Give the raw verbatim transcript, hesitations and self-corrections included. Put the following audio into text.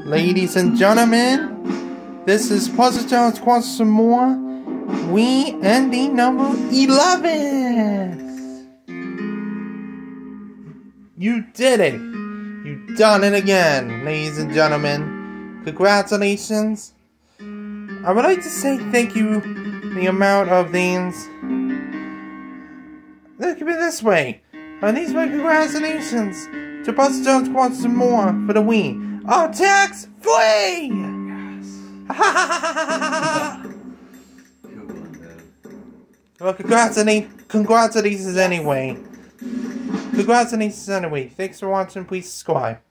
Ladies and gentlemen, this is Puzzle Jones Quants Some More. We ending number eleven. You did it. You done it again, ladies and gentlemen. Congratulations. I would like to say thank you the amount of things. Look at it this way. And these my congratulations to Puzzle Jones Quants Some More for the Wii. Oh, tax free! Yes. Well, congratulations, congratulations anyway. Congratulations anyway. Thanks for watching. Please subscribe.